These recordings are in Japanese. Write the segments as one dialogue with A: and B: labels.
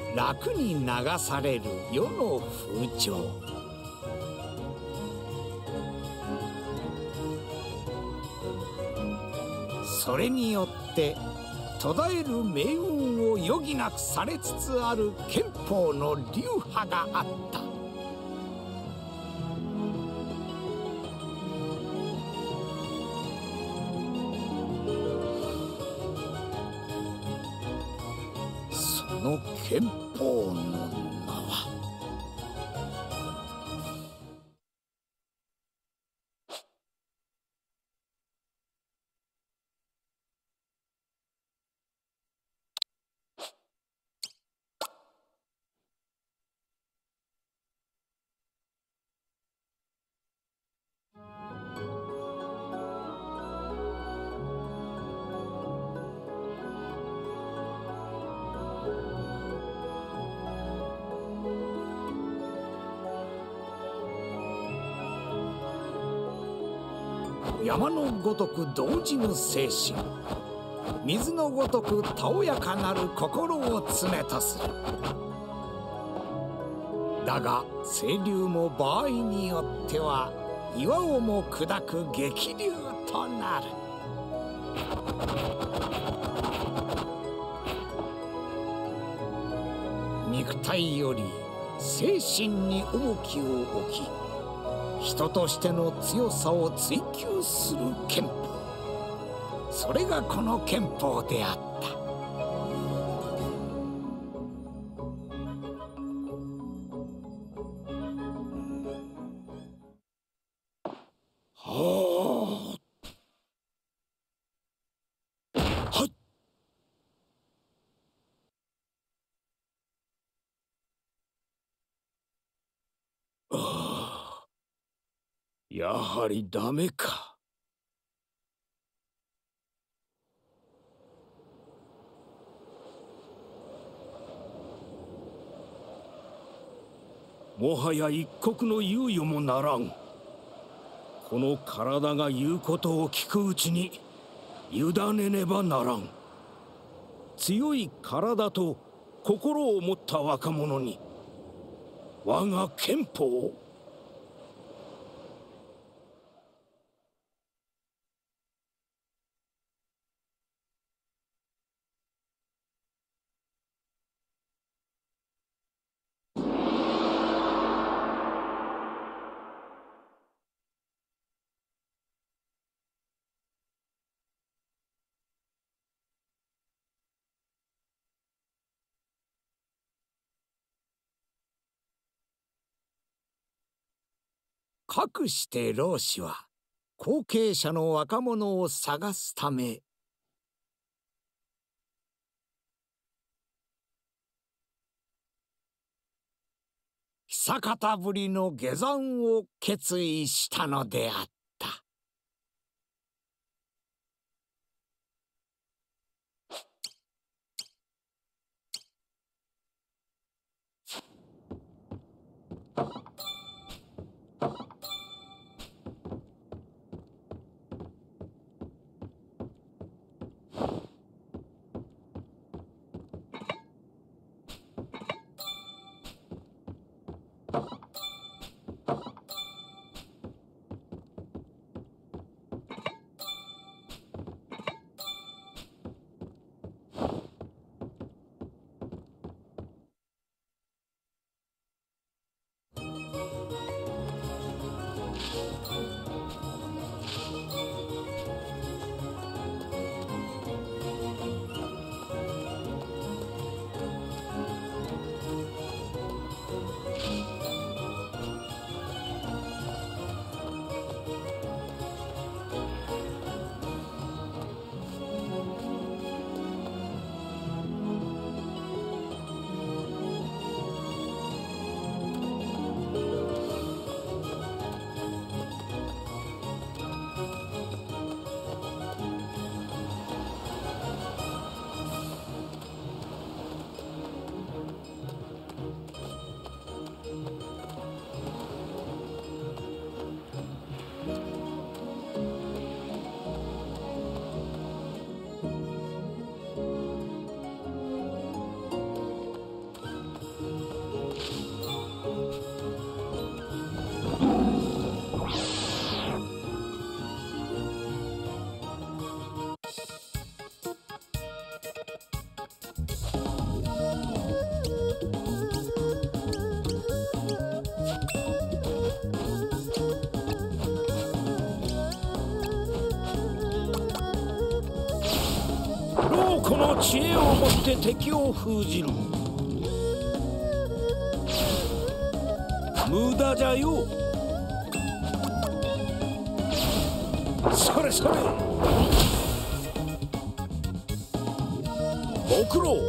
A: 楽に流される世の風潮。それによって途絶える命運を余儀なくされつつある憲法の流派があった。その憲法の名は山のごとく動じぬ精神、水のごとくたおやかなる心を常とする。だが清流も場合によっては岩をも砕く激流となる。肉体より精神に重きを置き、人としての強さを追求する憲法。それがこの憲法であった。はっやはりダメか。
B: もはや一刻の猶予もならん。この体が言うことを聞くうちに委ねねばならん。強い体と心を持った若者に我が憲法を。
A: かくして老子は後継者の若者を探すため久方ぶりの下山を決意したのであった。
B: この知恵をもって敵を封じる。無駄じゃよ。それそれ。ご苦労。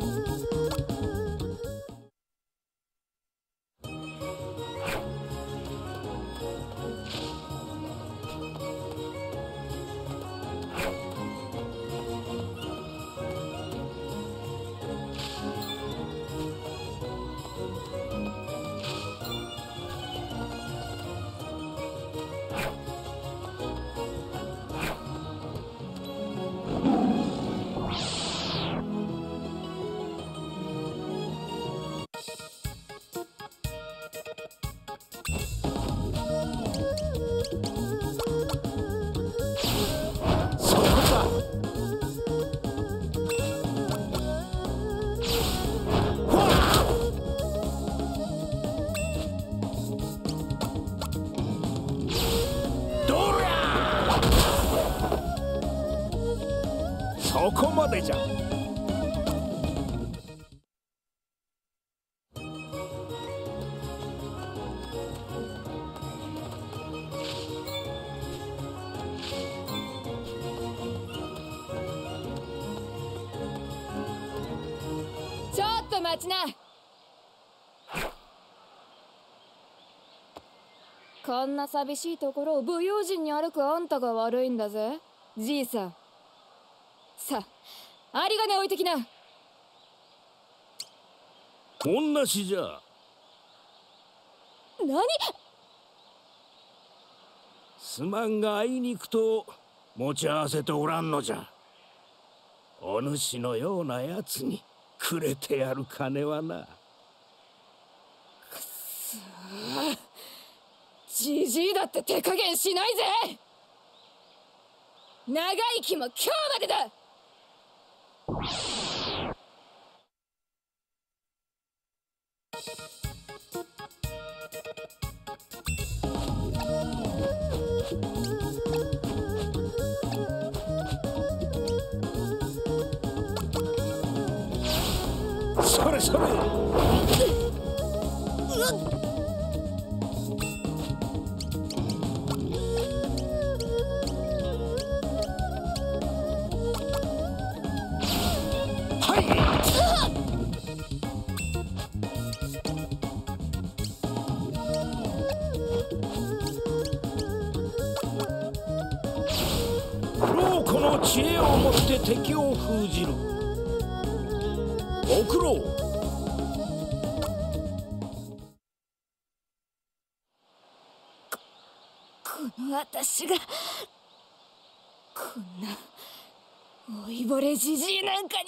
B: そこまでじゃ。
C: ちょっと待ちな。こんな寂しいところを武勇人に歩くあんたが悪いんだぜ、じいさん。さあ、有り金置いてきな。
B: こんなしじゃ。
C: 何？
B: すまんがあいに行くと持ち合わせておらんのじゃ。お主のようなやつにくれてやる金はな。
C: くそー、じじいだって手加減しないぜ。長生きも今日までだ。
B: それそれ。この知恵をもって敵を封じる。ご苦労。
C: この私がこんな老いぼれじじいなんか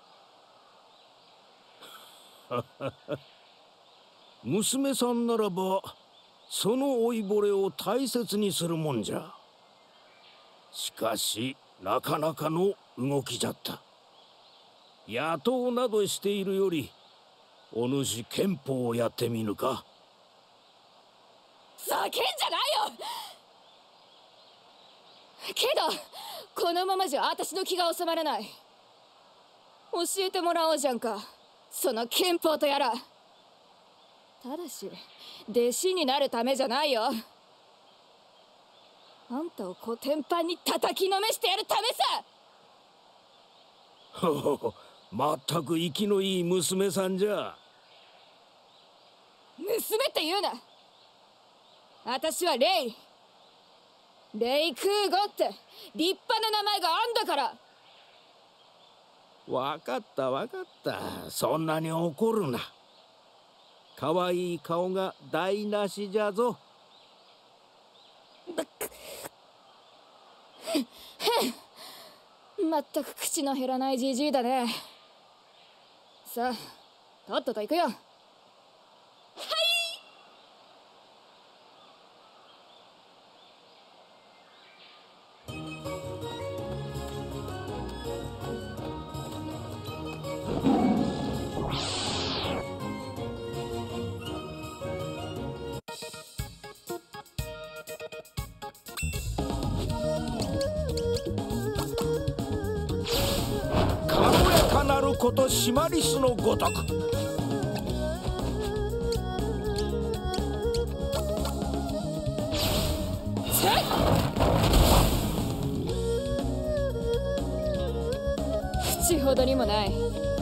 B: に。娘さんならばその老いぼれを大切にするもんじゃ。しかしなかなかの動きじゃった。野党などしているよりお主憲法をやってみぬか。
C: 叫んじゃないよ。けどこのままじゃ私の気が収まらない。教えてもらおうじゃんか、その憲法とやら。ただし弟子になるためじゃないよ。あんたをコテンパンに叩きのめしてやるためさ。
B: ほほほ、まったく生きのいい娘さんじゃ。
C: 娘って言うな。私はレイ空吾って立派な名前があんだから。
B: わかったわかった、そんなに怒るな。かわいい顔が台無しじゃぞ。
C: まったく口の減らないじじいだね。さあ、とっとと行くよ。はい。
B: 体ことシマリスのごとく。
C: 口ほどにもない。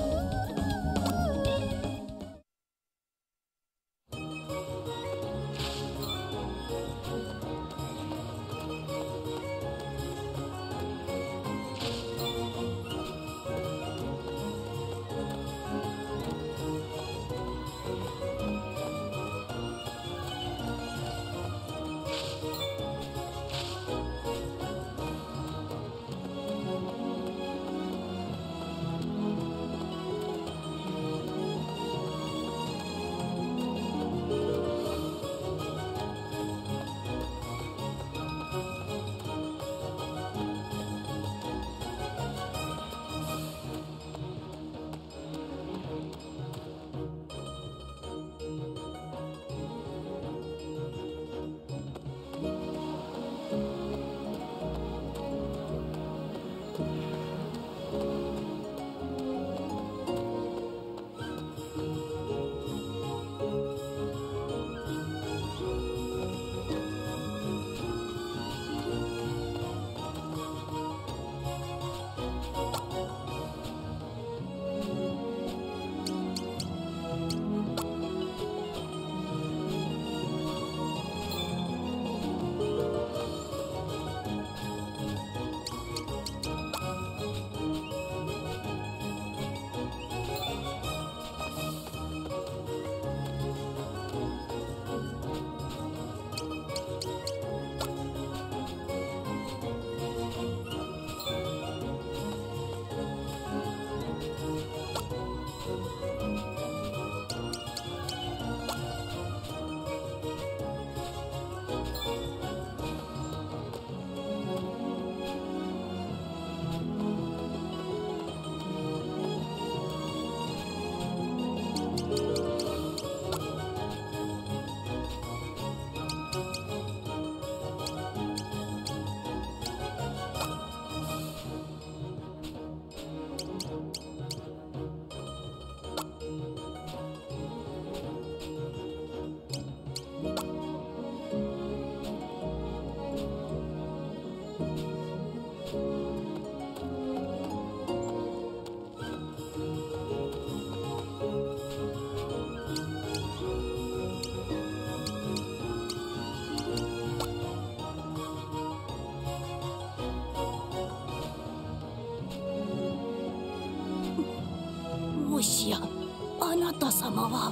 D: もしやあなた様は。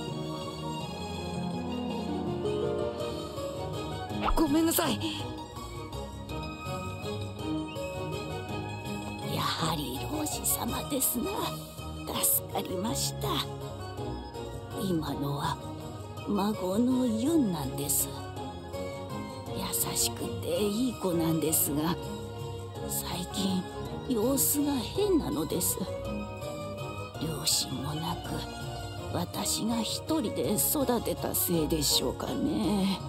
C: ごめんなさい。
D: やはり老子様ですな。助かりました。今のは孫のユンなんです。優しくていい子なんですが、最近様子が変なのです。両親もなく、私が一人で育てたせいでしょうかね。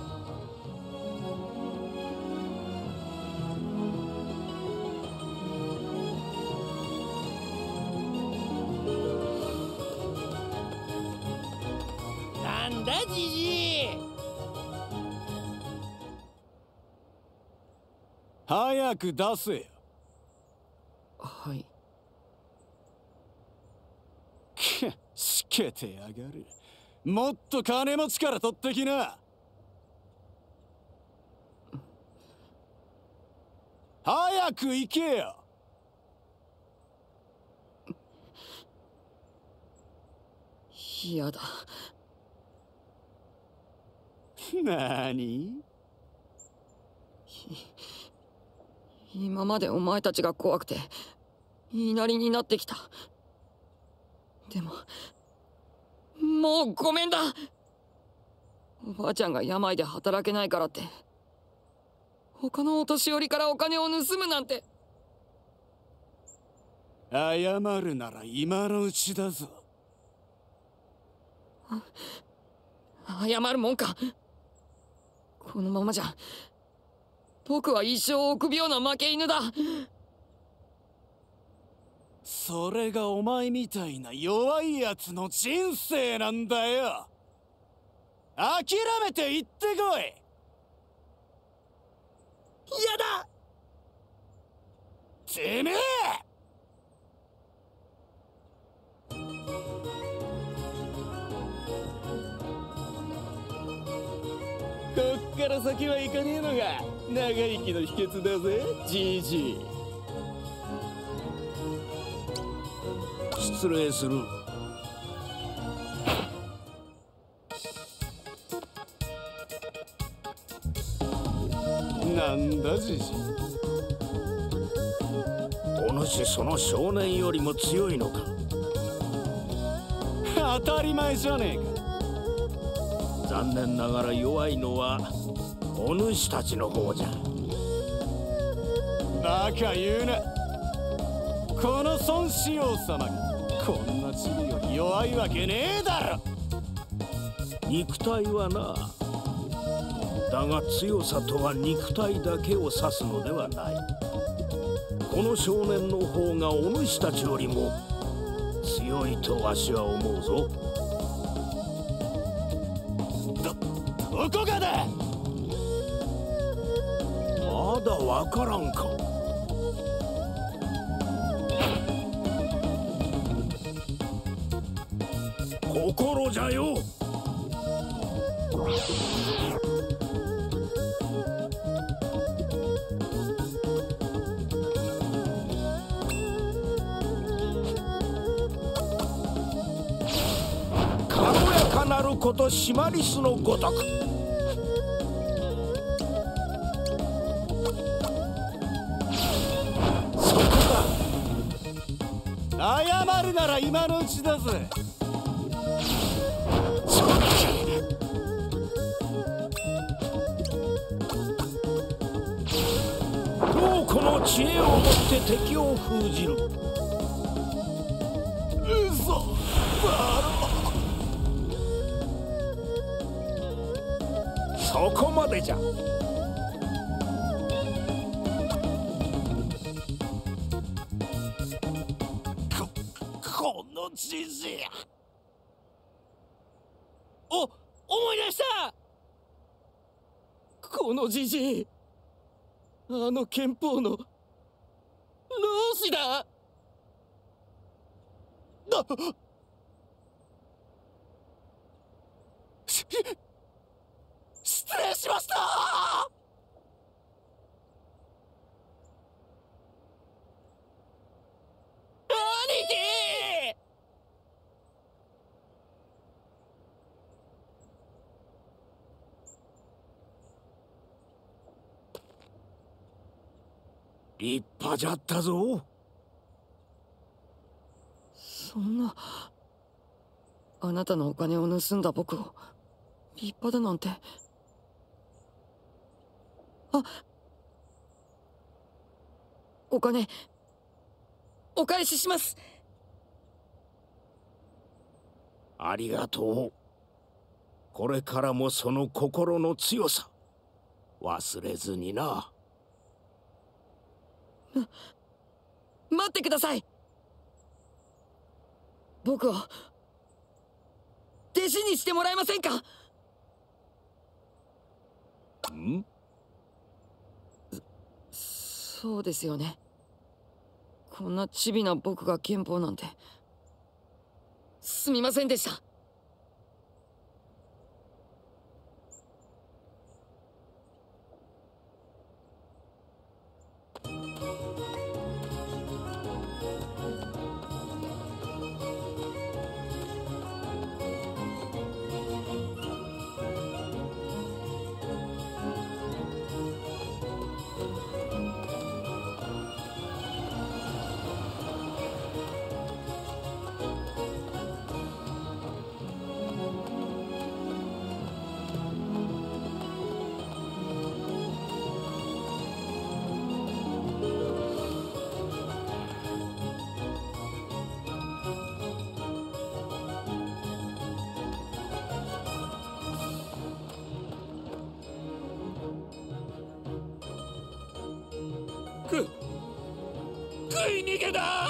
B: なんだじじい。早く出せよ。
C: はい。
B: しけてやがる。もっと金持ちから取ってきな。早く行けよ。
C: 嫌だ。
B: なに？
C: 今までお前たちが怖くて言いなりになってきた。でももうごめんだ。おばあちゃんが病で働けないからって他のお年寄りからお金を盗むなんて。
B: 謝るなら今のうちだぞ。
C: 謝るもんか。このままじゃ僕は一生臆病な負け犬だ。
E: それがお前みたいな弱いやつの人生なんだよ。諦めて行ってこい。
B: やだ。
E: てめえ！こっから先は行かねえのが長生きの秘訣だぜ、じじい。
B: 失礼する。
E: なんだじじい。
B: お主その少年よりも強いのか。
E: 当たり前じゃねえか。
B: 残念ながら弱いのはお主たちの方じゃ。
E: バカ言うな。この孫子王様がこんなチビより弱いわけねえだろ。
B: 肉体はな。だが強さとは肉体だけを指すのではない。この少年の方がお主たちよりも強いとわしは思うぞ。
E: どこがだ。
B: まだわからんか。心じゃよ。軽やかなることシマリスのごとく。そこだ。
E: 謝るなら今のうちだぜ。
B: どうこの知恵をもって敵を封じる。
E: 嘘バ
B: ロ。そこまでじゃ。
E: このじじい。思い出した。このじじい、あの憲法の老子だ。失礼しました。兄貴！
B: 立派じゃったぞ。
F: そんな、あなたのお金を盗んだ僕を立派だなんて。あ、お金お返しします。
B: ありがとう。これからもその心の強さ忘れずにな。
F: 待ってください。僕を弟子にしてもらえませんか。
B: ん？
F: そうですよね。こんなチビな僕が憲法なんて。すみませんでした。
B: 食い逃げだ。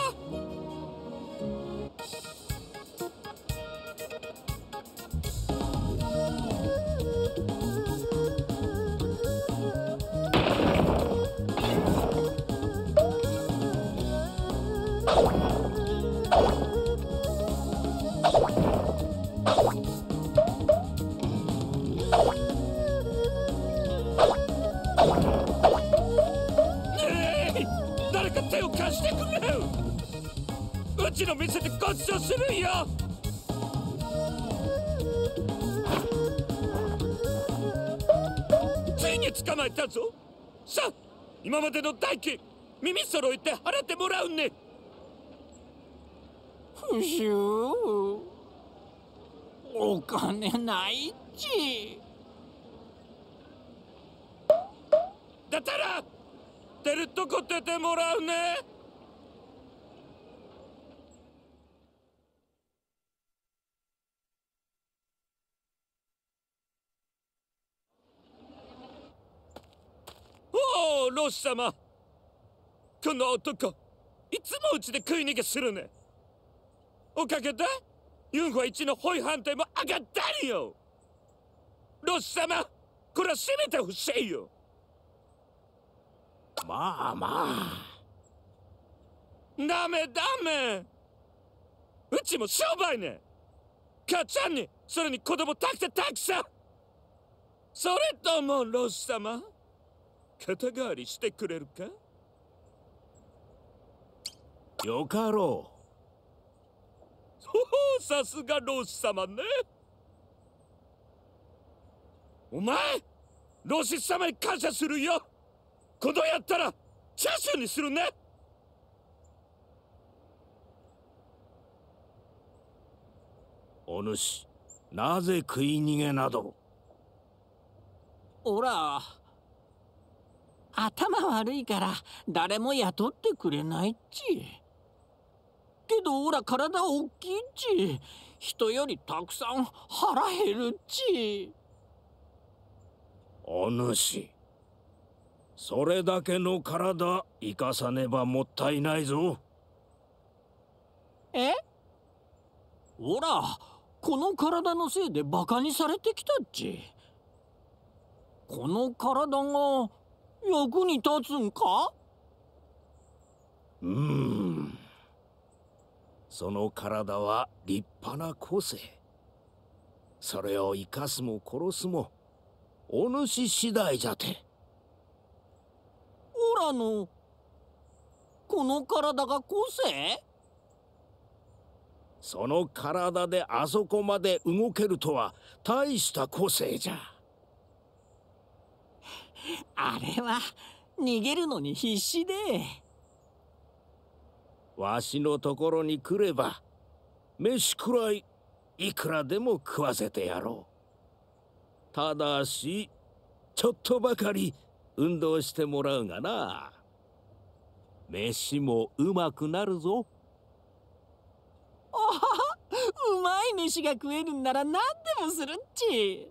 B: 誰か手を貸してくれよ。うちの店でごちそうするよ。ついに捕まえたぞ。さあ、今までの代金耳揃えて払ってもらうね。
G: 不習、お金ないっち。
B: だったら出るとこ出てもらうね。おお、ロス様。この男いつもうちで食い逃げするね。おかげでユンファ一のホイ判定も上がったりよ。ロス様、これは閉めてほしいよ。
A: まあま
B: ダメダメ。うちも商売ね。母ちゃんにそれに子供たくさん。それともロス様、肩代わりしてくれるか。
A: よかろう。
B: おお、さすがロス様ね。お前ロシス様に感謝するよ。ことやったらチャーシューにするね。
A: お主、なぜ食い逃げなど。
G: おら、頭悪いから誰も雇ってくれないっち。けどおら体大きいっち。人よりたくさん腹減るっち。
A: お主、それだけの体生かさねばもったいないぞ。
G: え？おら、この体のせいでバカにされてきたっち。この体が役に立つんか？
A: その体は立派な個性。それを生かすも殺すもお主次第じゃて。
G: おらのこの体が個性？
A: その体であそこまで動けるとは大した個性じゃ。
G: あれは逃げるのに必死で。
A: わしのところに来れば飯くらいいくらでも食わせてやろう。ただしちょっとばかり運動してもらうがな。飯もうまくなるぞ。
G: あはは、うまい飯が食えるんなら何でもするっち。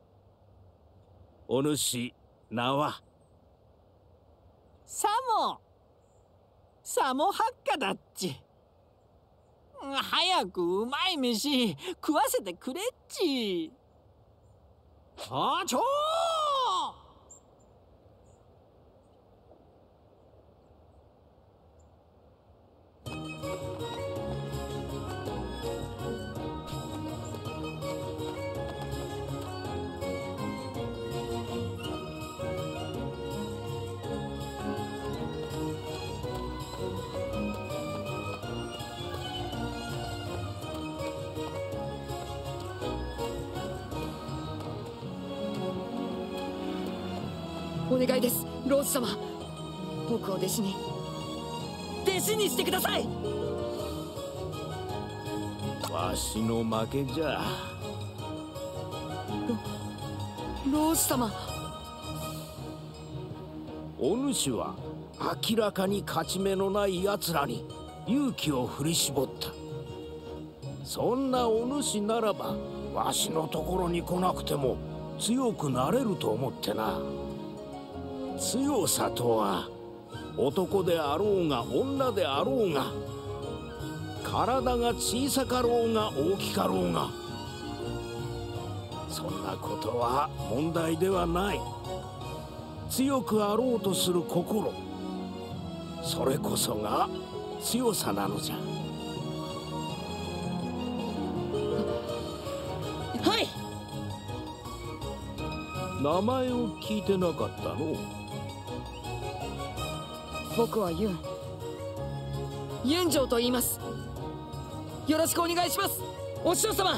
A: お主、名は？
G: サモハッカだっち。早くうまい飯食わせてくれっち。社長！
F: お願いです、ローズ様。僕を弟子にしてください。
A: わしの負けじゃ。
F: ローズ様。
A: お主は明らかに勝ち目のない奴らに勇気を振り絞った。そんなお主ならばわしのところに来なくても強くなれると思ってな。強さとは
B: 男であろうが女であろうが、体が小さかろうが大きかろうが、そんなことは問題ではない。強くあろうとする心、それこそが強さなのじゃ。
C: はい。
B: 名前を聞いてなかったの？
F: 僕はユンジョウと言います。よろしくお願いします、お師匠様。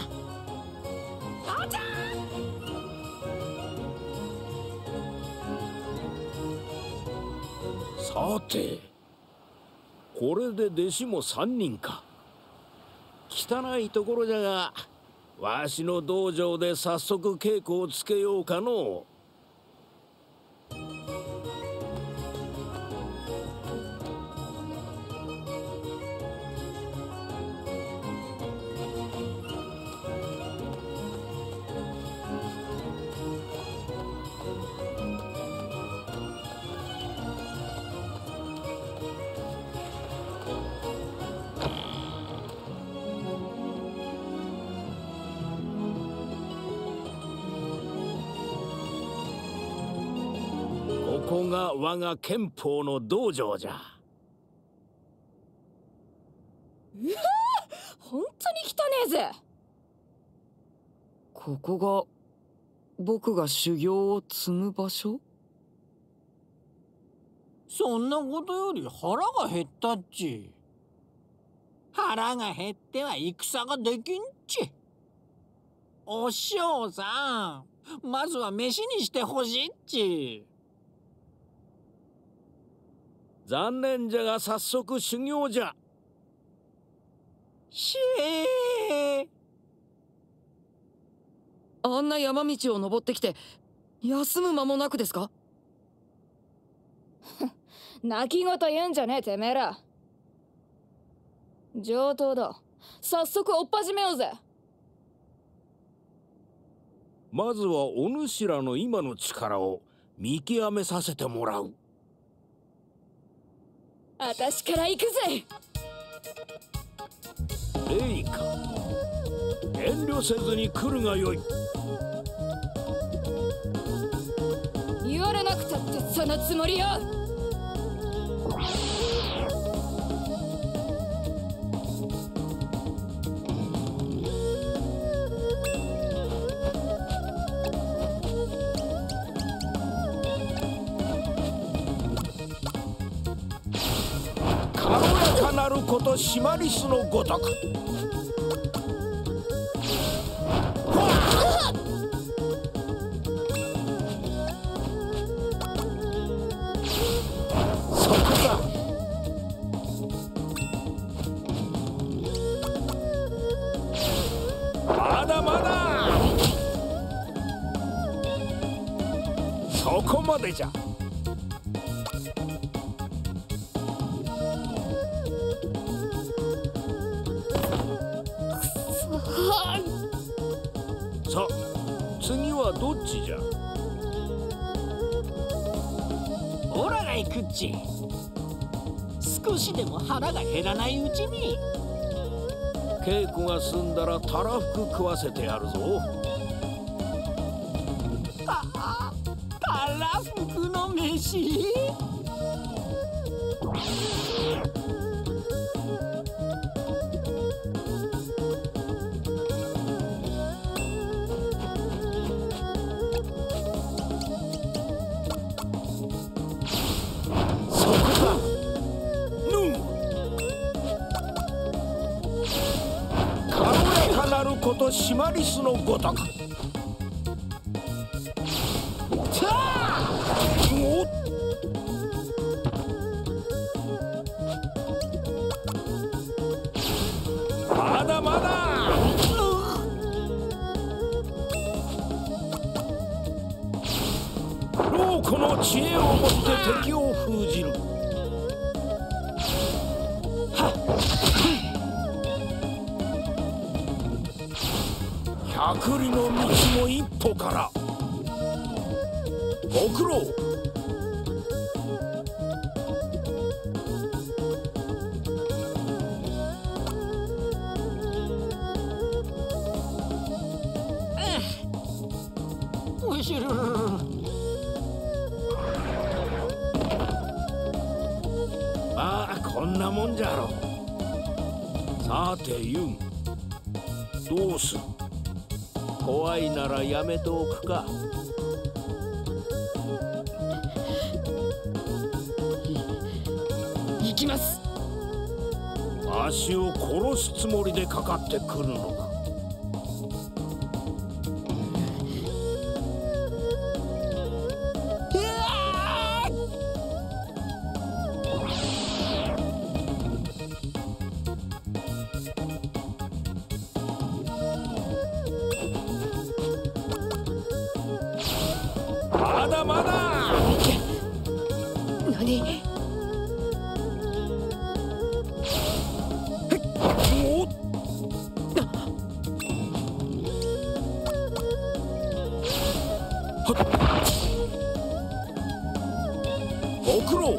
B: さて、これで弟子も3人か。汚いところじゃが、わしの道場で早速稽古をつけようかの。ここが我が憲法の道場じゃ。
C: 本当に汚ねえぜ。
F: ここが僕が修行を積む場所？
G: そんなことより腹が減ったっち。腹が減っては戦ができんち。お師匠さん、まずは飯にしてほしいっち。
B: 残念じゃが早速修行じゃ。
F: あんな山道を登ってきて休む間もなくですか？
C: 泣き言言うんじゃねえてめえら。上等だ。早速追っ始めようぜ。
B: まずはお主らの今の力を見極めさせてもらう。
C: 私から行くぜ。
B: レイか、遠慮せずに来るがよい。
C: 言われなくたってそのつもりよ。
B: 軽やかなることシマリスのごとく。そこだ。まだまだ。そこまでじゃ。さあ、次はどっちじゃ。
G: オラが行くっち。少しでも腹が減らないうちに。
B: 稽古が済んだらたらふく食わせてやるぞ。
G: たらふくの飯？
B: ことシマリスのごとく。おっ、まだまだ。老子の知恵をもって敵を封じる。百里の道も一歩から。ご苦労。
G: しゅるるる。
B: まあこんなもんじゃろ。さてユン、どうする？怖いならやめておくか。
F: 行きます。
B: 足を殺すつもりでかかってくるのか。まだまだ。
F: 何？
B: ご苦労。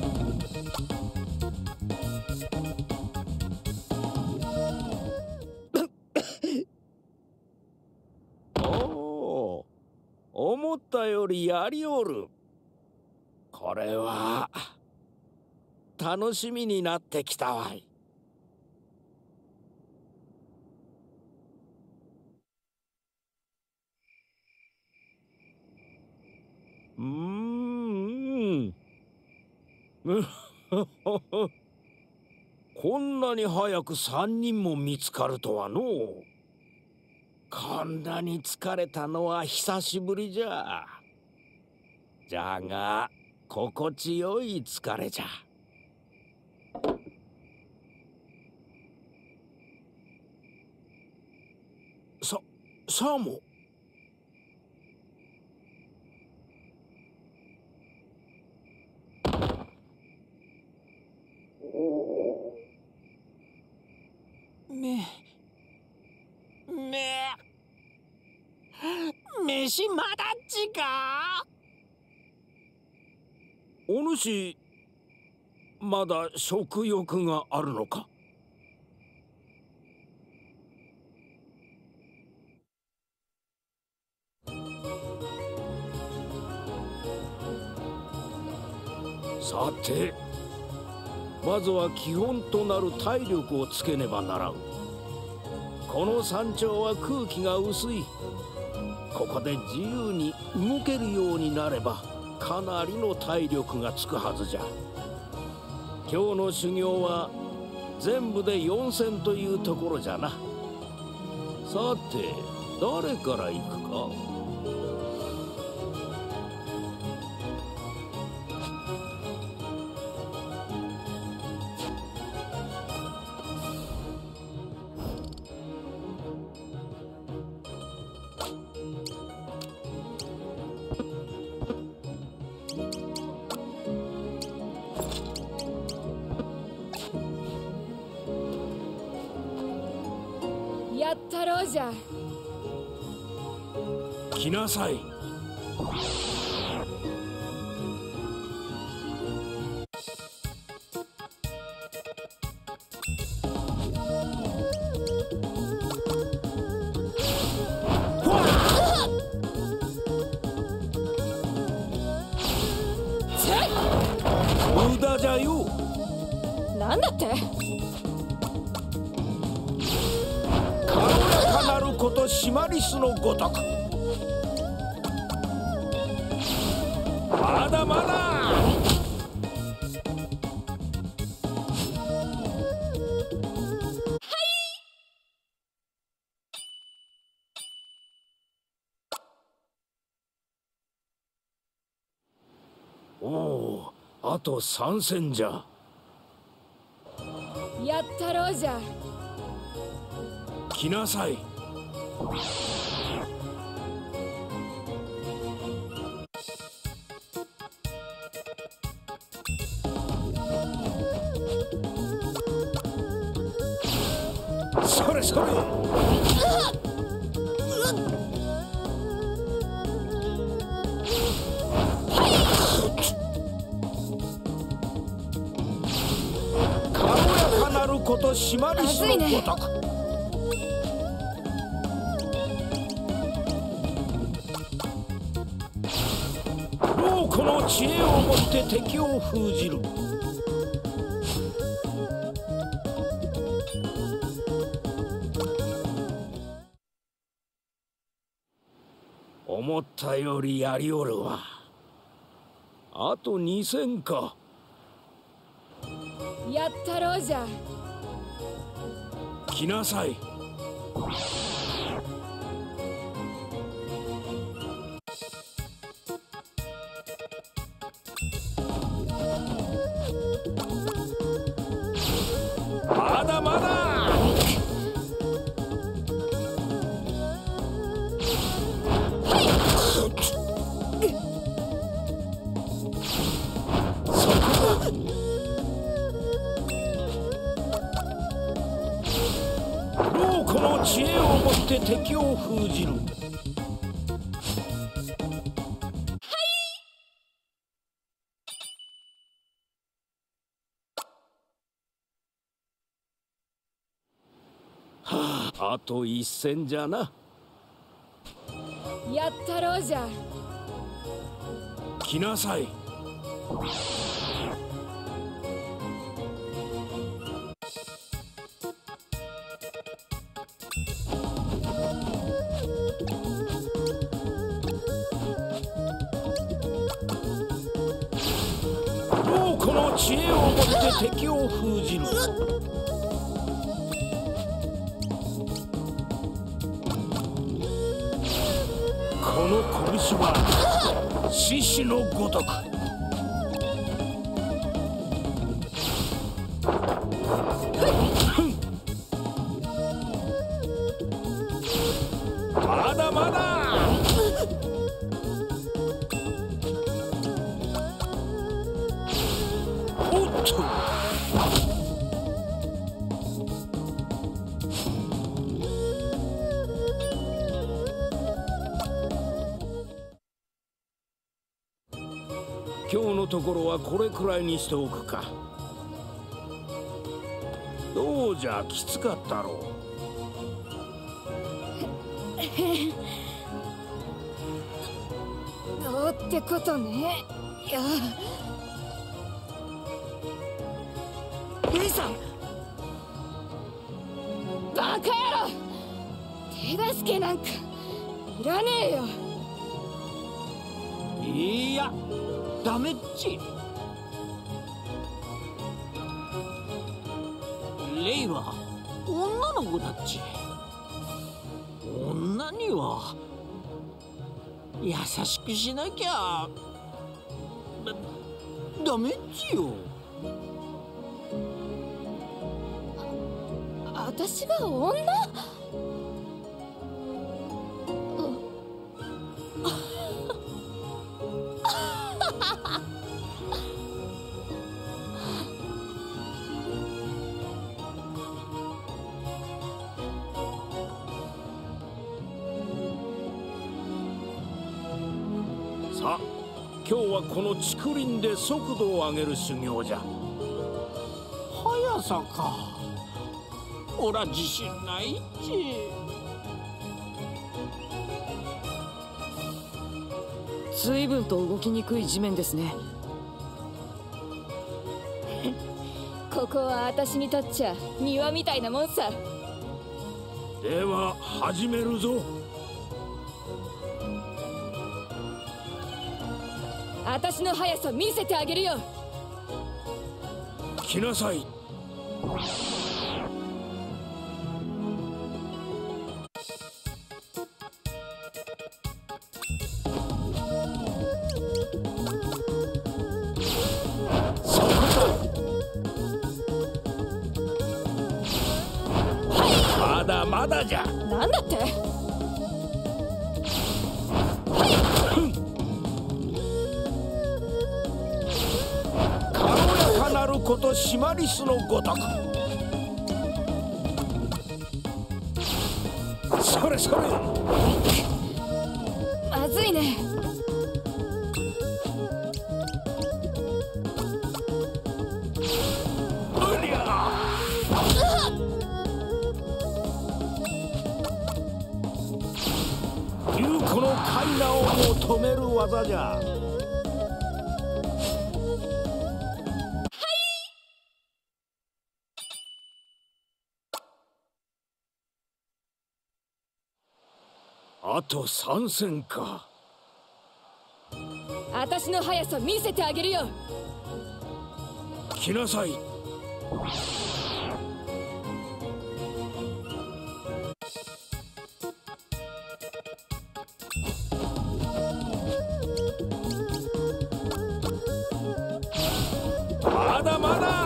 B: おお、思ったよりやりおる。これは楽しみになってきたわい。こんなに早く3人も見つかるとはのう。こんなに疲れたのは久しぶりじゃ。じゃが心地よい疲れじゃ。さも。
G: 飯まだっちか？
B: お主まだ食欲があるのか？さてまずは基本となる体力をつけねばならん。この山頂は空気が薄い。ここで自由に動けるようになればかなりの体力がつくはずじゃ。今日の修行は全部で4000というところじゃな。さて誰から行くか？
C: やったろうじゃ。
B: 来なさい。無駄じゃよ。
C: なんだって？
B: なることシマリスのごとく。まだまだ。おお、あと3戦じゃ。
C: やったろうじゃ。
B: 来なさい。それそれ。軽やかなることシマリスのごとく。 老子の知恵をもって敵を封じる。思ったよりやりおるわ。あと2戦か。
C: やったろうじゃ。
B: 来なさい。まだまだ。老子の知恵をもって敵を封じる。はあ、あと一戦じゃな。
C: やったろうじゃ。
B: 来なさい。老子の知恵をもって敵を封じる。この拳は獅子のごとく。まだまだ。おっと。今日のところはこれくらいにしておくか。どうじゃ、きつかったろう。
C: どうってことね。いや、
F: 兄さん。
C: バカ野郎、手助けなんかいらねえよ。
G: いやダメっち。レイは女の子だっち。女には優しくしなきゃダメっちよ。
C: 私が女？
B: さあ、今日はこの竹林で速度を上げる修行じゃ。
G: 速さか。おら自信ないっち。
F: 随分と動きにくい地面ですね。
C: ここは私にとっちゃ庭みたいなもんさ。
B: では始めるぞ。
C: 私の速さ見せてあげるよ。
B: 来なさい。そこだ。まだまだじゃ。
C: なんだって？
B: なることシマリスのごとく。それそれ。
C: まずいね。
B: うりゃ。優子のカイナをも止める技じゃ。 あと3戦か。
C: 私の速さ見せてあげるよ。
B: 来なさい。まだまだ。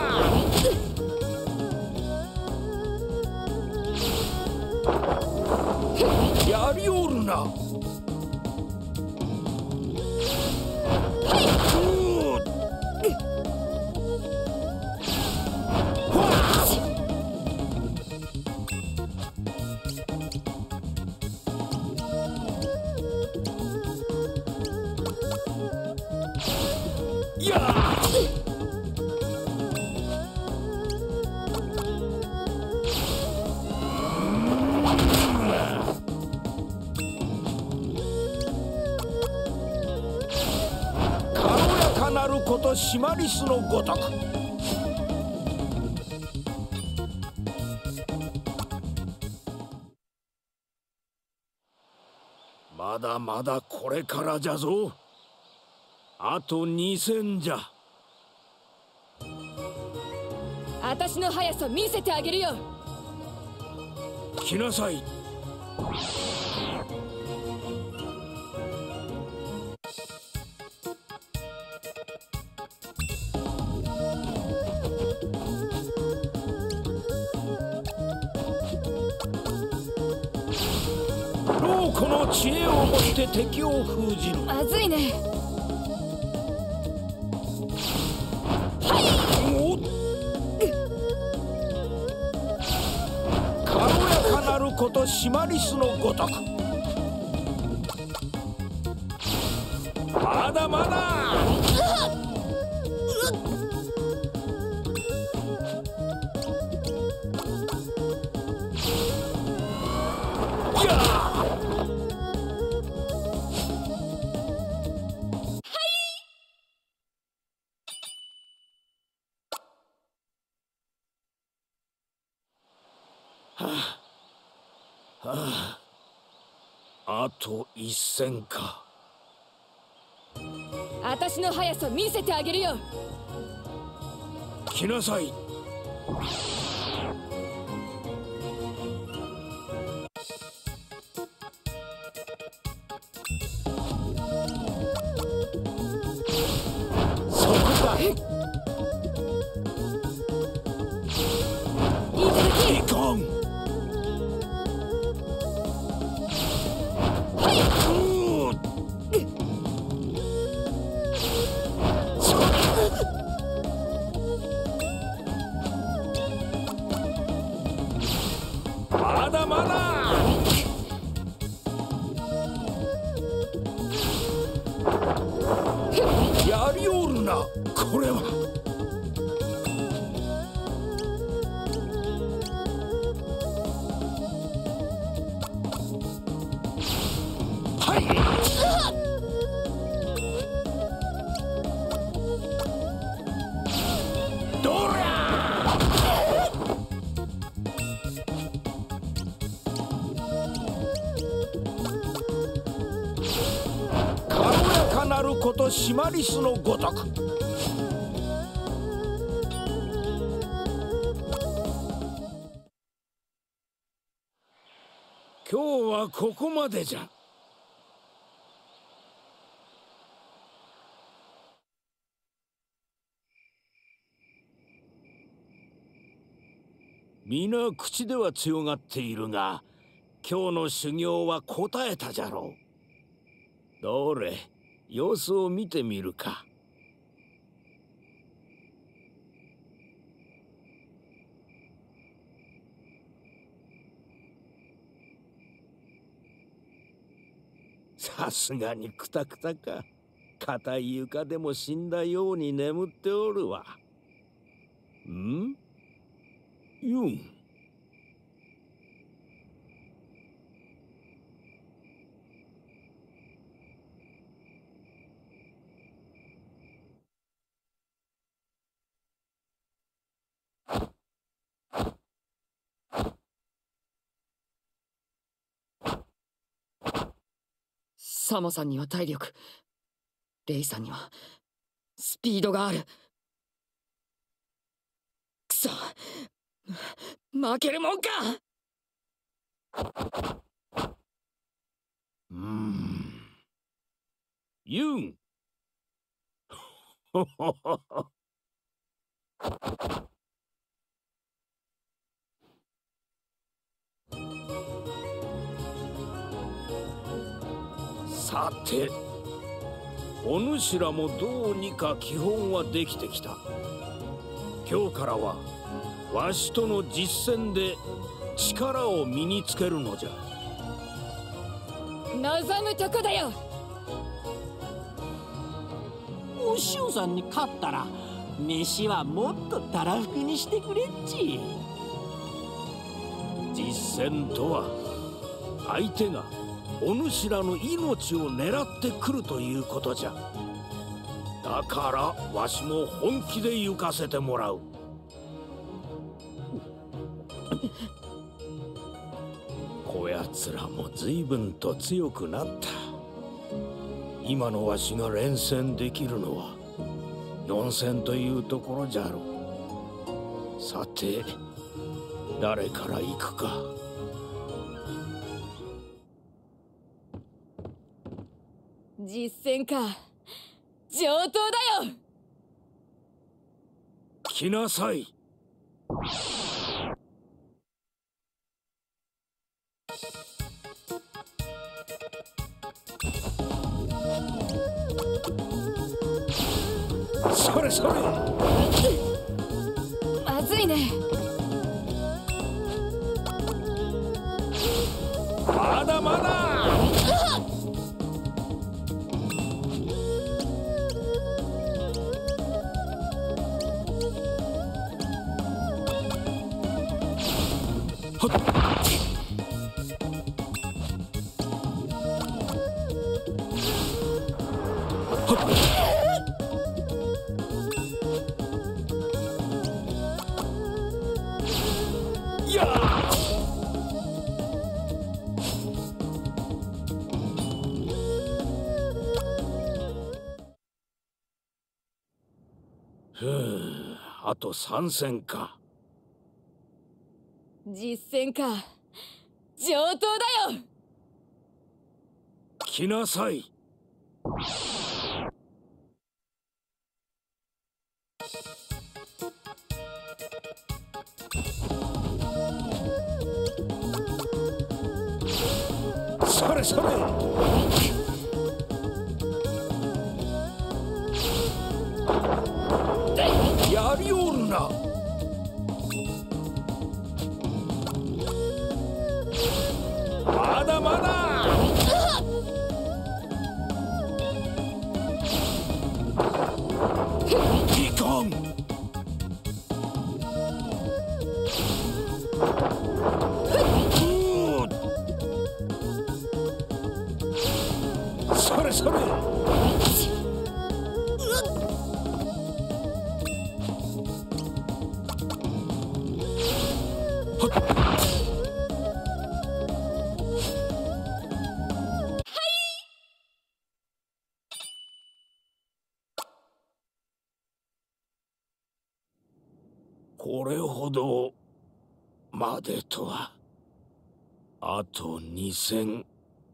B: やりおるな。なることシマリスのごとく。まだまだこれからじゃぞ。あと2戦じゃ。
C: 私の速さ見せてあげるよ。
B: 来なさい。この知恵をもって敵を封じる。
C: まずいね。
B: 軽やかなることシマリスのごとく。まだまだ。あと1戦か。
C: 私の速さ見せてあげるよ。
B: 来なさい。そこか。いかん。まだまだ。やりおるな。これははい。どりゃ。なることシマリスのごとく。今日はここまでじゃ。皆口では強がっているが、今日の修行は答えたじゃろう。どれ様子を見てみるか。さすがにクタクタか。硬い床でも死んだように眠っておるわ。ん？ユン。
F: サモさんには体力、レイさんにはスピードがある。くそ、負けるもんか。
B: ユンさて、お主らもどうにか基本はできてきた。今日からはわしとの実戦で力を身につけるのじゃ。
C: 望むとこだよ。
G: お塩さんに勝ったら飯はもっとたらふくにしてくれっち。
B: 実戦とは相手がお主らの命を狙ってくるということじゃ。だからわしも本気で行かせてもらう。こやつらも随分と強くなった。今のわしが連戦できるのは4戦というところじゃろう。さて、誰から行くか。
C: 実戦か。上等だよ。
B: 来なさい。それそれ。
C: まずいね。
B: まだまだ。あと3戦か。
C: 実戦か。上等だよ。
B: 来なさい。それそれ。やりおるな。まだまだ。いかん。それそれ。これほどまでとは。あと2戦。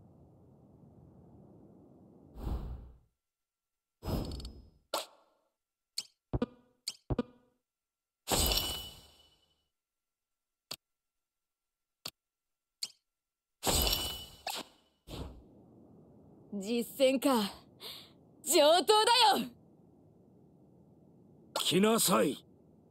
C: 実戦か。上等だよ。
B: 来なさい。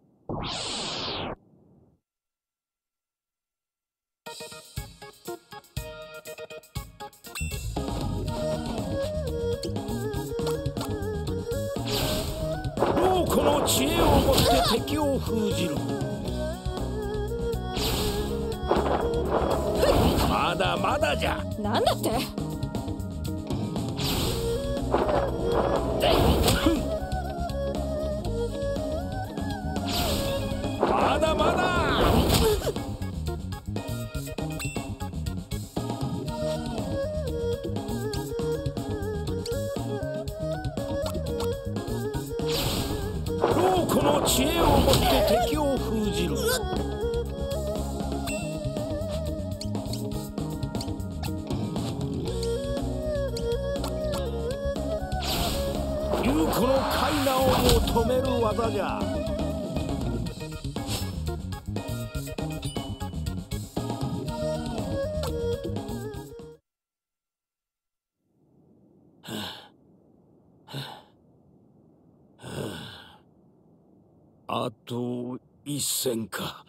B: もうこの知恵をもって敵を封じる。まだまだじゃ。
C: なんだって。
B: まだまだ。 この知恵をもって敵を封じる。竜子のカイナをも止める技じゃ。あと一戦か。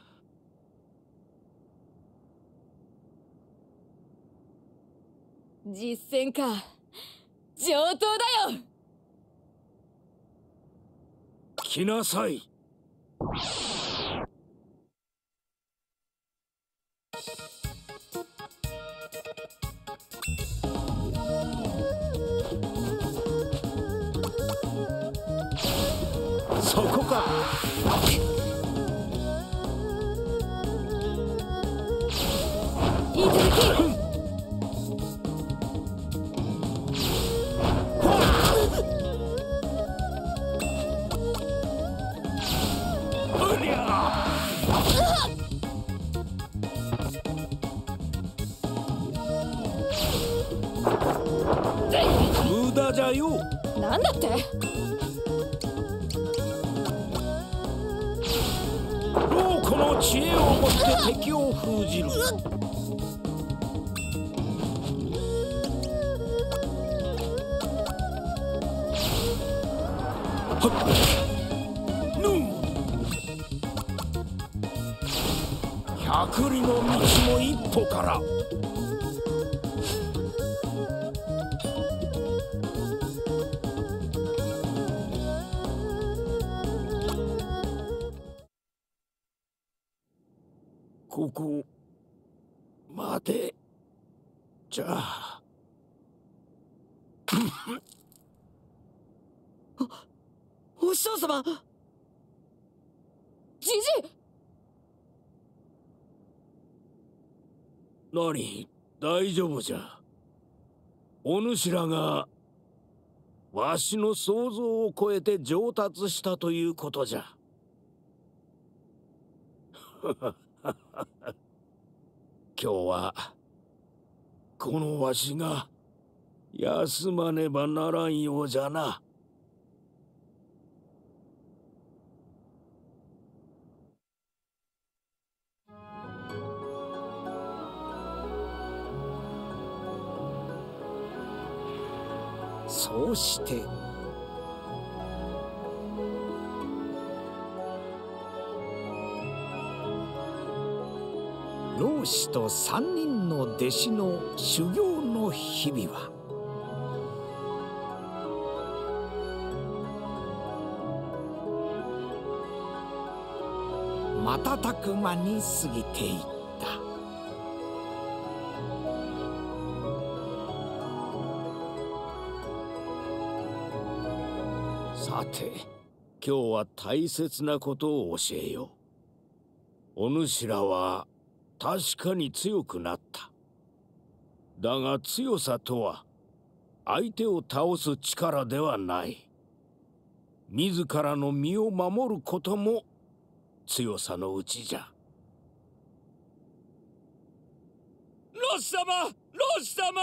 C: 実戦か。上等だよ。
B: 来なさい。そこか。
C: いただき。
B: 無駄じゃよ。
C: なんだって。
B: 老子の知恵をもって敵を封じる。百里の道も一歩から。ここまでじゃあ。
F: お師匠様。
C: じじ。
B: 何、大丈夫じゃ。お主らがわしの想像を超えて上達したということじゃ。今日はこのわしが休まねばならんようじゃな。
A: そうして老子と3人の弟子の修行の日々は瞬く間に過ぎていった。
B: さて、今日は大切なことを教えよう。お主らは確かに強くなった。だが強さとは相手を倒す力ではない。自らの身を守ることも強さのうちじゃ。
E: 老子様、老子様。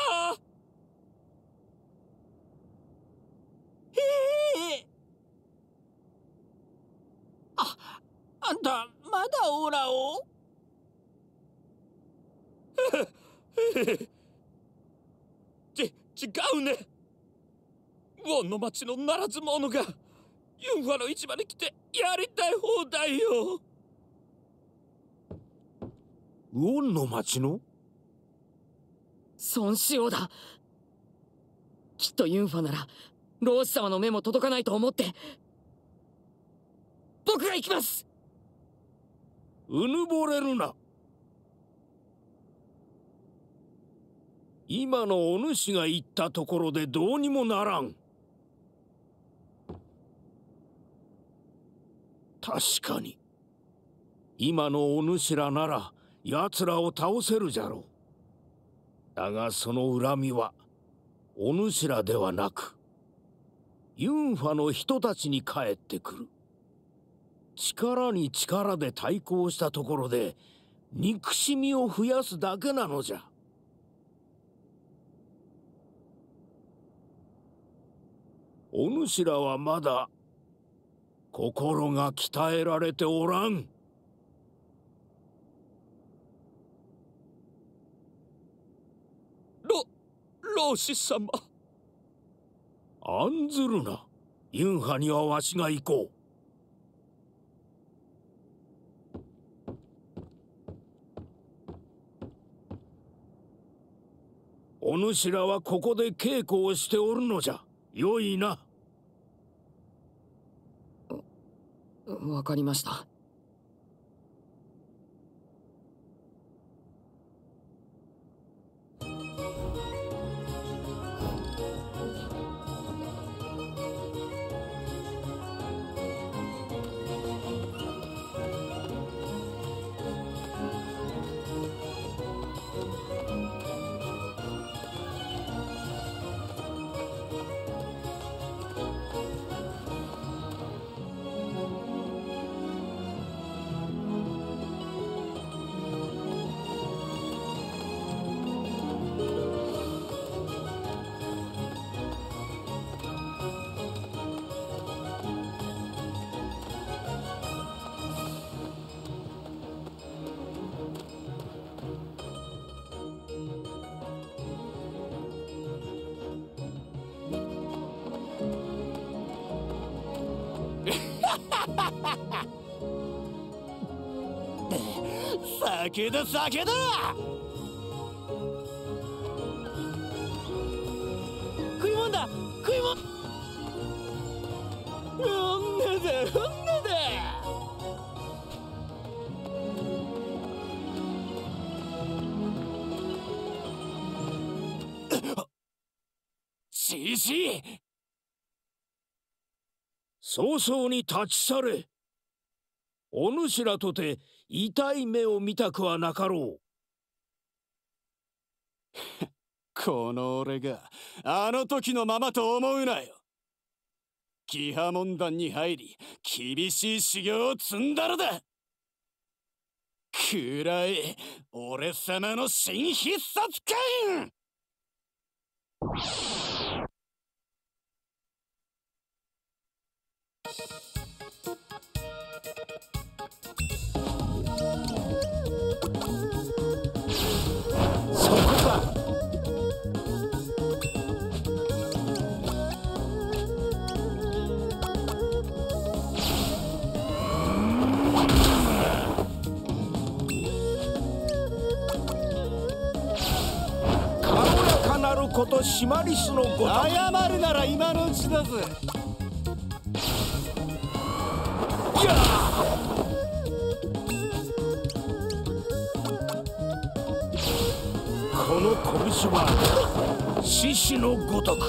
E: あんたまだオラを。違うね。ウォンの町のならず者がユンファの市場に来てやりたい放題よ。
B: ウォンの町の
F: 孫子王だ。きっとユンファなら老子様の目も届かないと思って僕が行きます。
B: うぬぼれるな。今のお主が言ったところでどうにもならん。確かに今のお主らなら奴らを倒せるじゃろう。だがその恨みはお主らではなくユンファの人たちに返ってくる。 力に力で対抗したところで憎しみを増やすだけなのじゃ。お主らはまだ心が鍛えられておらん。
E: 老師様。
B: 案ずるな。ユンハにはわしが行こう。お主らはここで稽古をしておるのじゃ。よいな。
F: わかりました。
E: 酒だ酒だ。
G: 食いもんだ食いもん。
E: 女だ女だ。じじい。
B: 早々に立ち去れ。お主らとて痛い目を見たくはなかろ
E: う。この俺があの時のままと思うなよ。騎破門団に入り厳しい修行を積んだのだ。くらえ俺様の新必殺剣。
B: ことシマリスのごとく。
E: 謝るなら今のうちだぜ。
B: いやこの拳は獅子のごとく。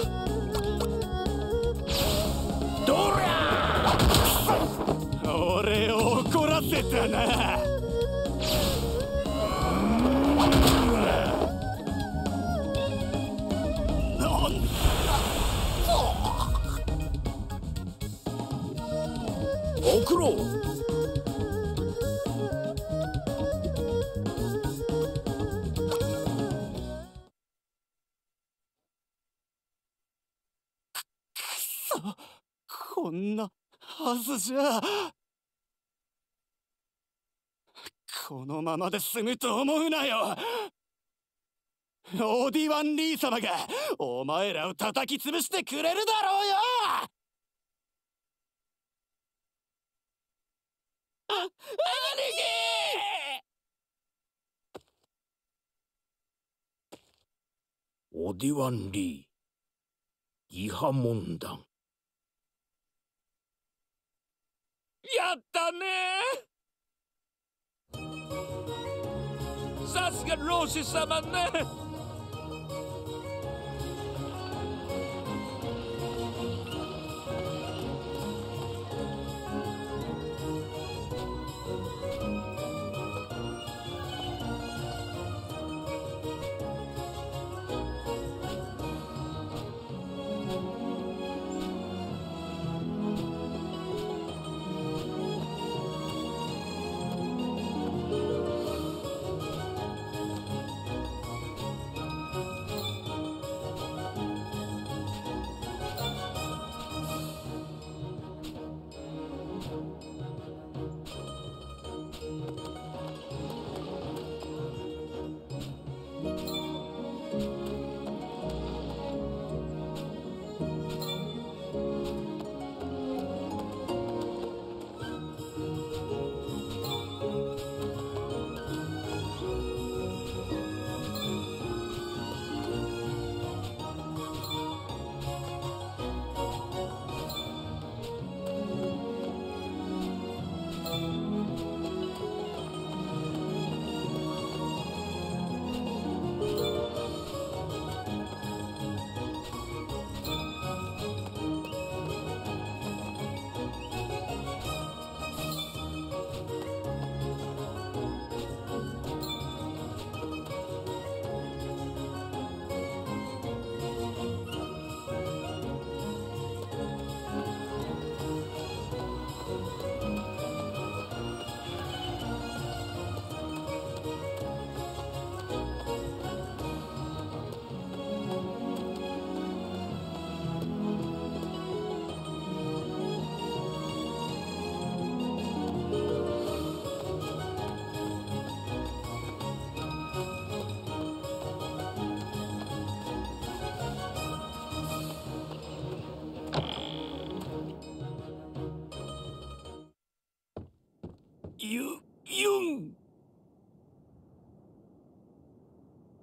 B: どりゃ
E: 俺を怒らせたな。
B: 送ろう。
E: こんなはずじゃ。このままで済むと思うなよ。オーディワン・リー様がお前らを叩き潰してくれるだろうよ。兄貴！
B: オディワン・リー、騎破門団。
E: やったね。さすが老師様ね。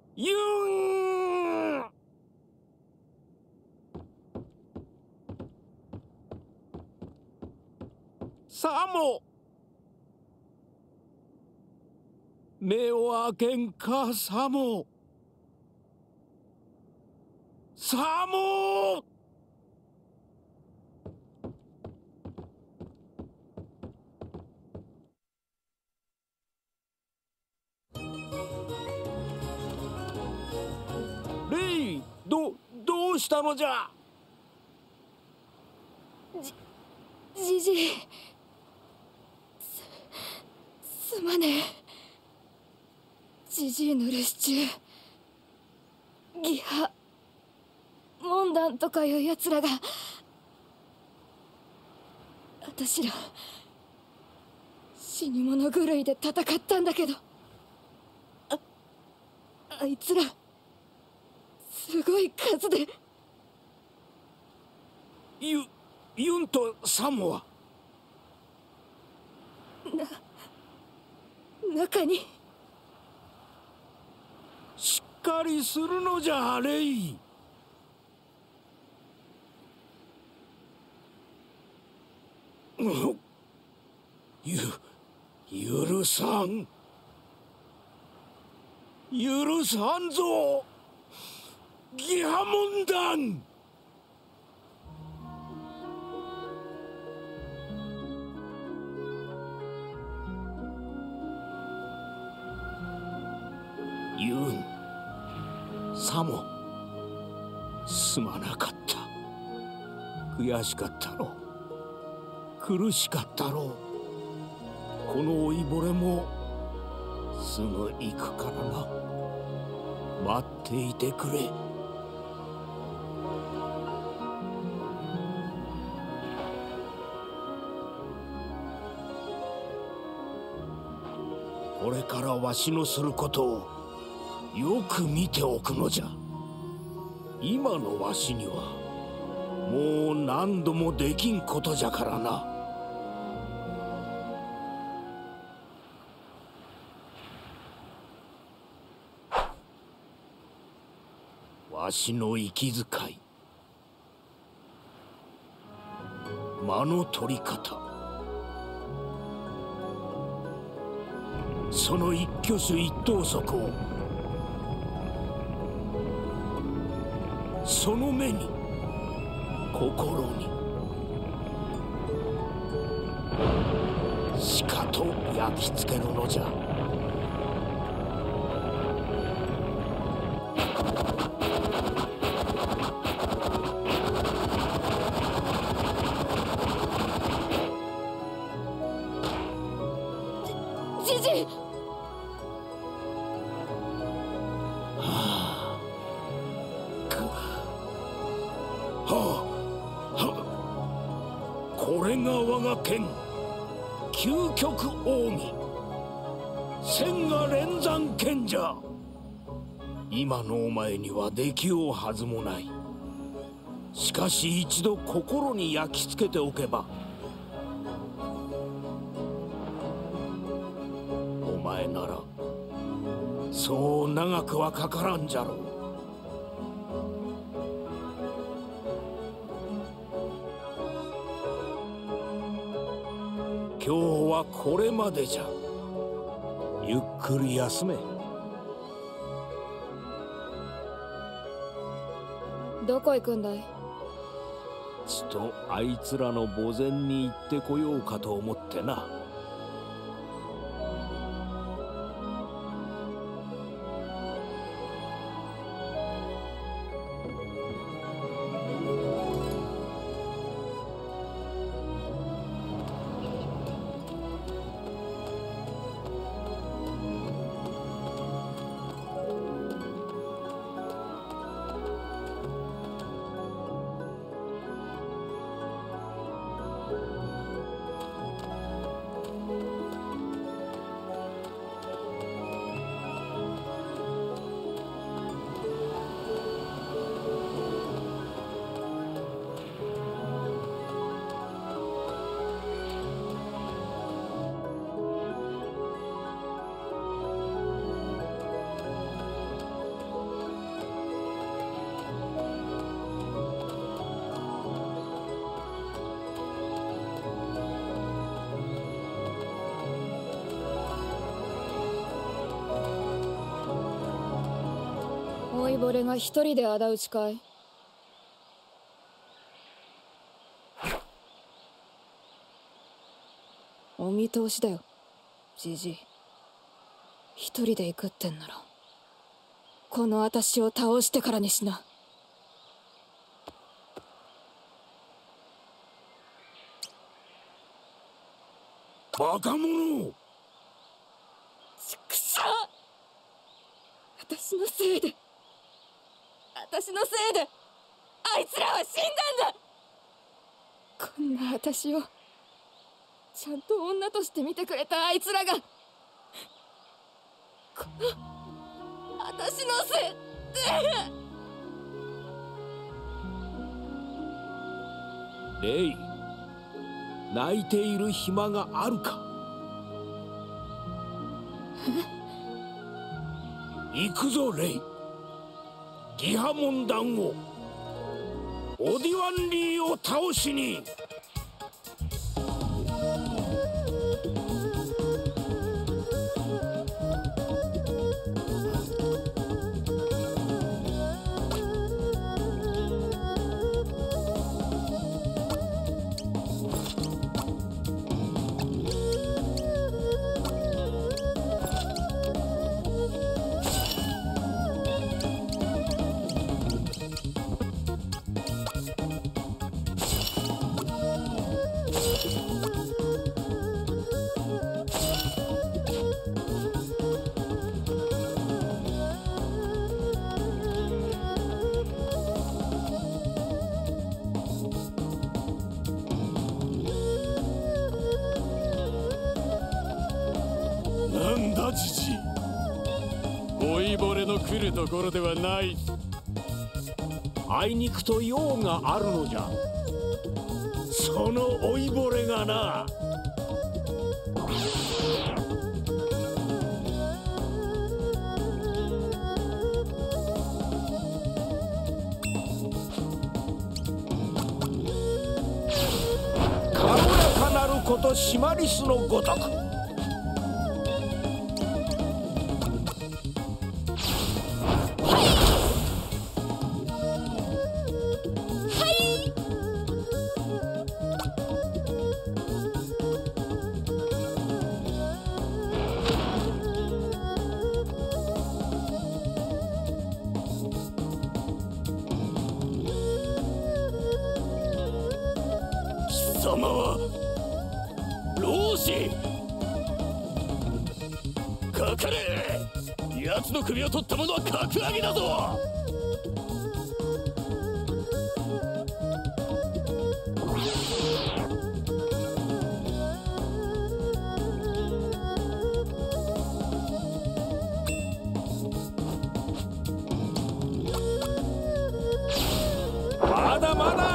B: ユン。サモ、目を開けんか、サモ。サモ。レイ、どうしたのじゃ。
C: じじい、すまねえ。じじいの留守中、ギハモンダンとかいうやつらが、私ら死に物狂いで戦ったんだけど、あいつらすごい数で。
B: ユンとサモは
C: 中に。
B: しっかりするのじゃ、レイ。許さん。許さんぞ、ギハモンダン。ユン、サモ、すまなかった。悔しかったろう。苦しかったろう。この老いぼれもすぐ行くからな。待っていてくれ。これからわしのすることをよく見ておくのじゃ。今のわしにはもう何度もできんことじゃからな。わしの息遣い、間の取り方、その一挙手一投足を、その目に心にしかと焼き付けるのじゃ。
C: じじい、
B: これが我が剣、究極奥義、千賀連山剣じゃ。今のお前にはできようはずもない。しかし一度心に焼き付けておけば、お前ならそう長くはかからんじゃろう。今日はこれまでじゃ。ゆっくり休め。
C: どこ行くんだい？
B: ちとあいつらの墓前に行ってこようかと思ってな。
C: 老いぼれが一人で仇討ちかい？お見通しだよ、じじい。一人で行くってんならこの私を倒してからにしな。
B: バカ者！
C: ちくしょう！私のせいであいつらは死んだんだ。こんな私をちゃんと女として見てくれたあいつらがこの私のせいで。
B: レイ、泣いている暇があるか？行くぞレイ。ギハモン団をオディワンリーを倒しに。
E: なんだじじい、老いぼれの来るところではない。
B: あいにくと用があるのじゃ。その老いぼれがな。軽やかなることシマリスのごとく。
E: 貴様は老子！かかれ！奴の首を取った者は格上げだぞ！
B: まだまだ。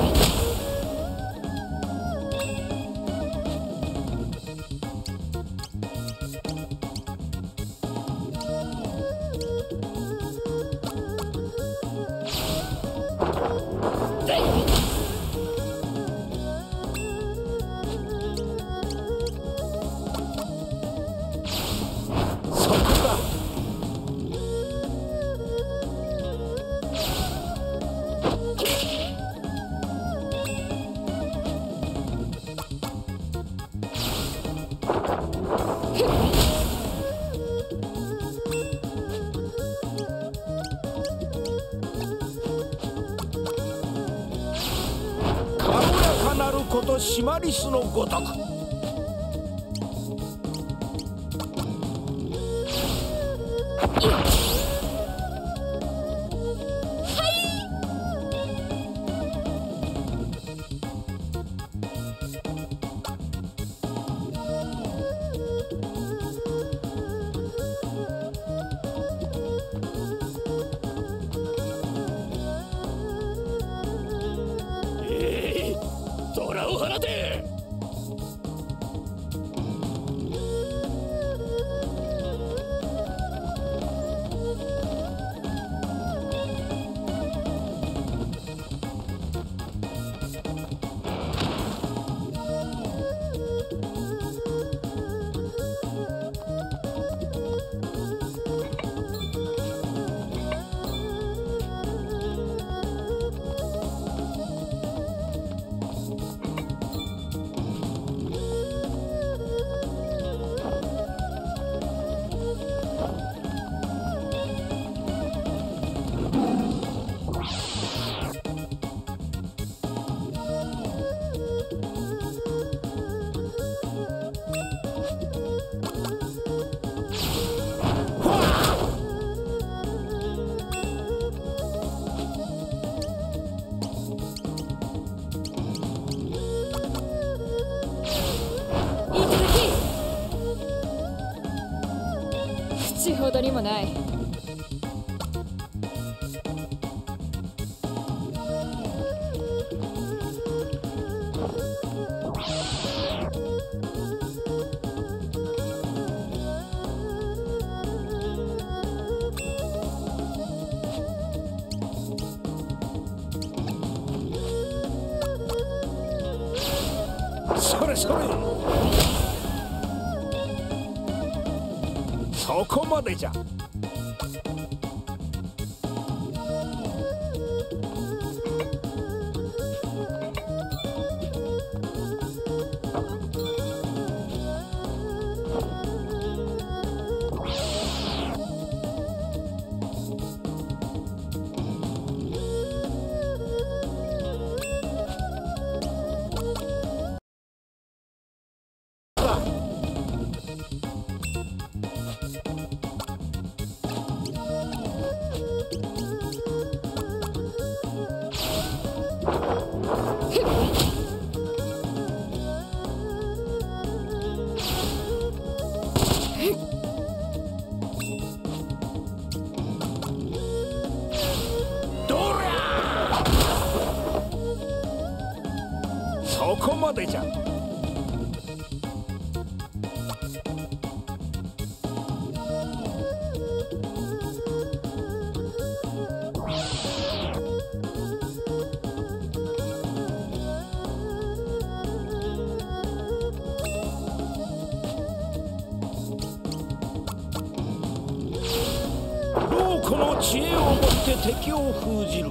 B: そこだ。軽やかなることシマリスのごとく。
E: 虎を放て！
C: もない。
B: それそれ、そこまでじゃ。そこまでじゃ。老子の知恵をもって敵を封じる。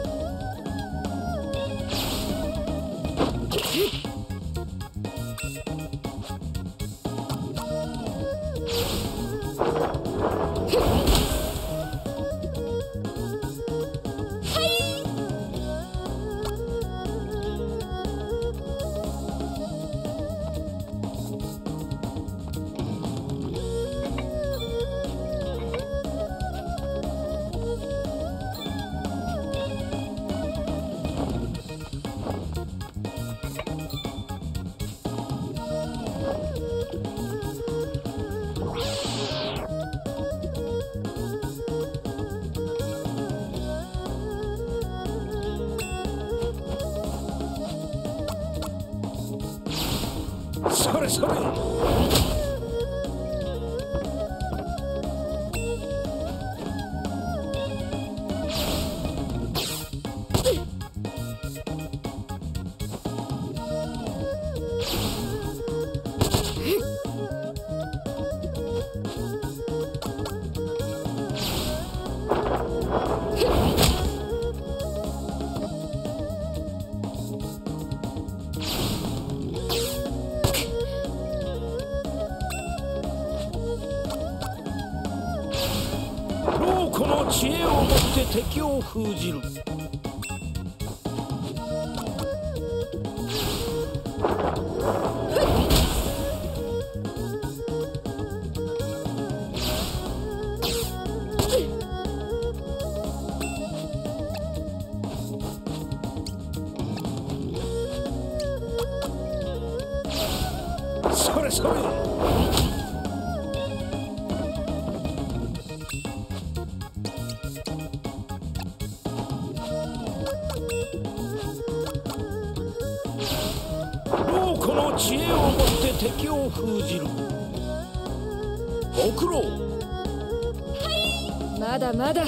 B: それそれ。老子の知恵をもって敵を封じる。それそれ。老子の知恵をもって敵を封じる。ご苦労。
C: まだまだ。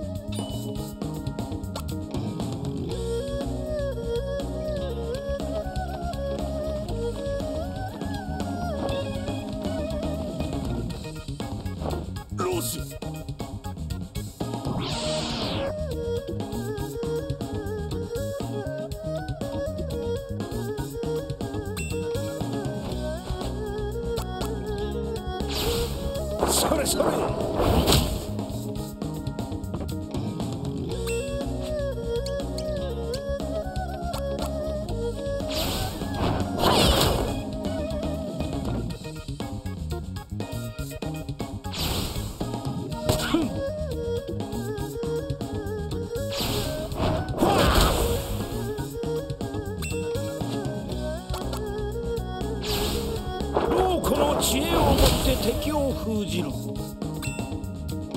B: 老子。それそれ。老子の知恵をもって敵を封じる。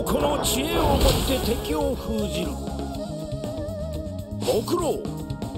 B: 子の知恵をもって敵を封じる。ご苦労。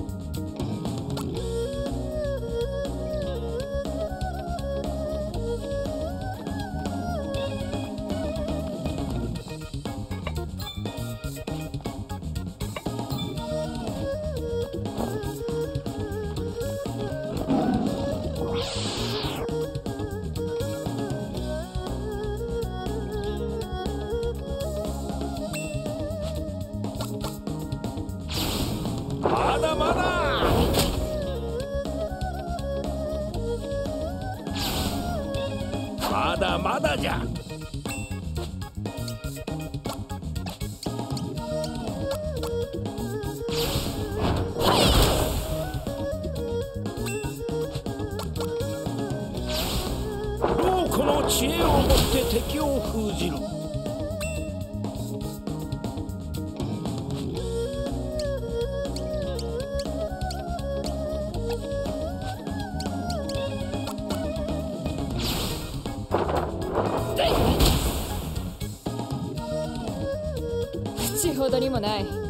B: まだまだ。まだまだじゃ。老子の知恵をもって敵を封じる。
C: 口ほどにもない。